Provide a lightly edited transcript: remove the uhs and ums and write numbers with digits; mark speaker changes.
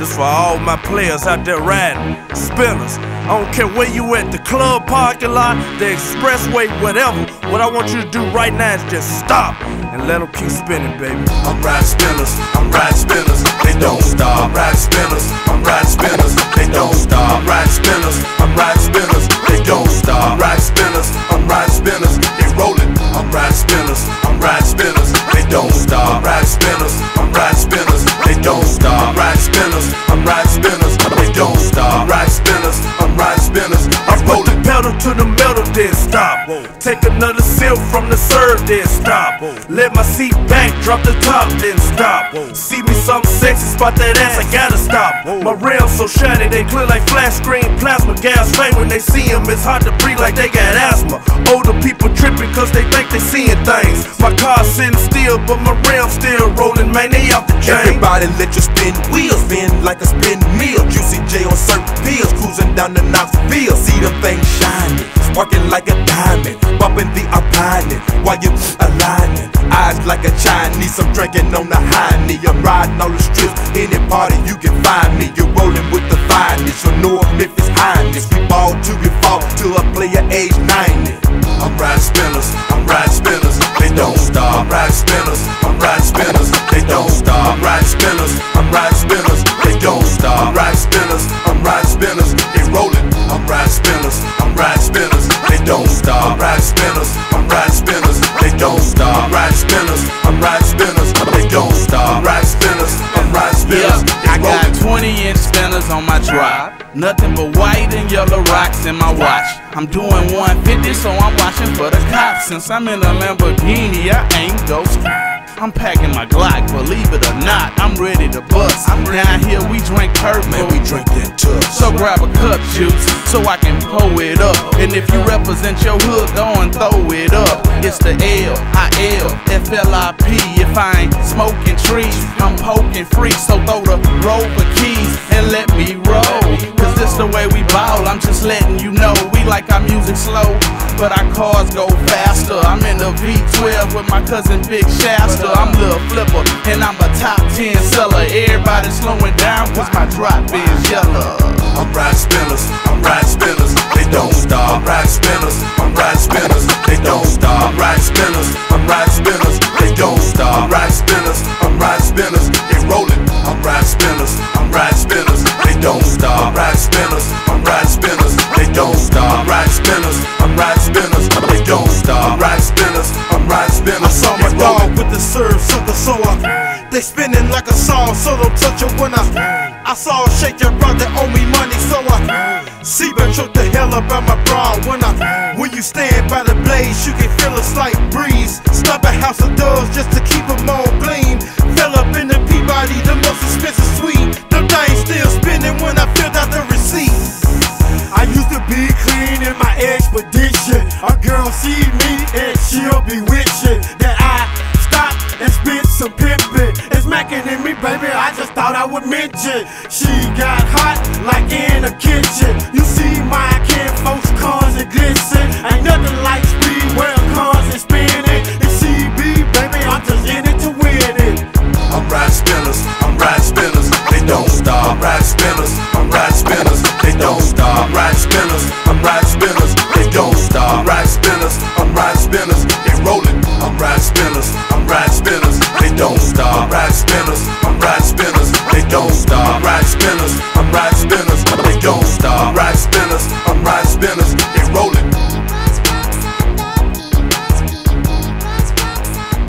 Speaker 1: This for all my players out there riding, spinners. I don't care where you at, the club, parking lot, the expressway, whatever. What I want you to do right now is just stop and let them keep spinning, baby.
Speaker 2: I'm riding spinners, I'm riding spinners, they don't stop. I'm riding spinners, I'm riding spinners, they don't stop. I'm riding spinners, I'm riding spinners, they don't stop. I'm riding spinners, I'm riding spinners, they rolling. I'm riding spinners, I'm riding spinners, they don't stop. I'm riding spinners, I'm riding spinners, they don't stop. I'm riding spinners, I'm riding spinners, they don't stop. I'm riding spinners, I'm riding spinners,
Speaker 1: I put the pedal to the metal, then stop. Take another sip from the serve, then stop. Let my seat back, drop the top, then stop. See me something sexy, spot that ass, I gotta stop. My rims so shiny, they clear like flash screen plasma. Gas fame when they see them, it's hard to breathe like they got asthma. Older people tripping cause they think they seeing things. My car's sitting still, but my rims still rolling, man, they out the chain.
Speaker 2: Everybody let you spin wheels, spin like a spin meal. Juicy J on certain pills, cruising down the Knoxville. See them things shining, sparking like a diamond, bumping the opponent while you aligning. Eyes like a Chinese, I'm drinking on the high knee. I'm riding all the strips, any party you can find me. You're rolling with the finest, so North Memphis highness. We ball till we fall, till a player age 90. I'm riding spinners, I'm riding spinners, they don't stop. I'm riding spinners, I'm riding spinners, they don't stop. I'm riding spinners, I'm riding spinners, they don't stop. I'm riding spinners, I'm riding spinners, they rolling. I'm riding spinners, I'm riding spinners, they don't stop. I'm riding spinners, I'm riding spinners, they don't stop. I'm riding spinners, I'm riding spinners, they don't stop. I'm riding spinners, I'm riding spinners,
Speaker 3: I got 20-inch spinners on my drive, nothing but white and yellow rocks in my watch. I'm doing 150, so I'm watching for the cops. Since I'm in a Lamborghini, I ain't ghost. I'm packing my Glock, believe it or not, I'm ready to bust. Down here we drink purple,
Speaker 2: man, we drink that tough.
Speaker 3: So grab a cup, juice, so I can pull it up. And if you represent your hood, go and throw it up. It's the L-I-L-F-L-I-P. If I ain't smoking trees, I'm poking free. So throw the rover keys and let me roll. Cause this the way we ball, I'm just letting you know. We like our music slow, but our cars go faster. I'm in the V12 with my cousin Big Shasta. I'm Lil Flipper, and I'm a top 10 seller. Everybody slowing down, cause my drop is yellow.
Speaker 2: I'm riding spinners, I'm riding spinners, they don't stop. I'm riding spinners, I'm riding spinners, they don't stop. I'm riding spinners, I'm riding spinners, they don't stop. I'm riding spinners, I'm riding spinners, they rolling. I'm riding spinners, I'm riding spinners, they don't stop. I'm riding spinners, I'm riding spinners, they don't stop. I'm riding spinners, I'm riding spinners, they don't stop. I'm riding spinners, I'm riding spinners.
Speaker 1: I saw my dog with the serve sucker, so they spinning like a song, so don't touch it when I saw her shake your brother owe me money, so I Seabird took the hell up out my bra. When you stand by the blaze, you can feel a slight breeze. Stop a house of doves just to keep them all gleam. Fell up in the Peabody, the most expensive suite. Them things still spinning when I filled out the receipt. I used to be clean in my expedition. A girl see me and she'll be wishing that I stop and spit some pimpin'. It's mackin' in me, baby, I just thought I would mention. She got hot like in a kitchen. You see my kinfolks, cars and glisten. Ain't nothing like Speedwell cars and spinning. It's CB, baby, I'm just in it to win it.
Speaker 2: I'm riding spinners, I'm riding spinners, they don't stop. I'm riding spinners, I'm riding spinners, they don't stop. I'm riding spinners, I'm riding spinners, they don't stop. I'm riding spinners, I'm riding spinners, they rolling. I'm riding spinners, I'm riding spinners, they don't stop. I'm riding spinners, I'm riding spinners, they don't stop. I'm riding spinners, I'm riding spinners.